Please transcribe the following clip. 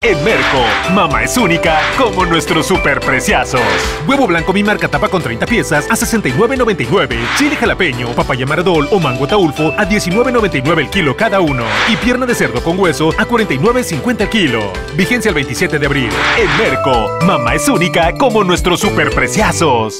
En Merco, mamá es única como nuestros superpreciazos. Huevo blanco mi marca tapa con 30 piezas a $69.99. Chile jalapeño, papaya maradol o mango taulfo a $19.99 el kilo cada uno. Y pierna de cerdo con hueso a $49.50 el kilo. Vigencia el 27 de abril. En Merco, mamá es única como nuestros superpreciazos.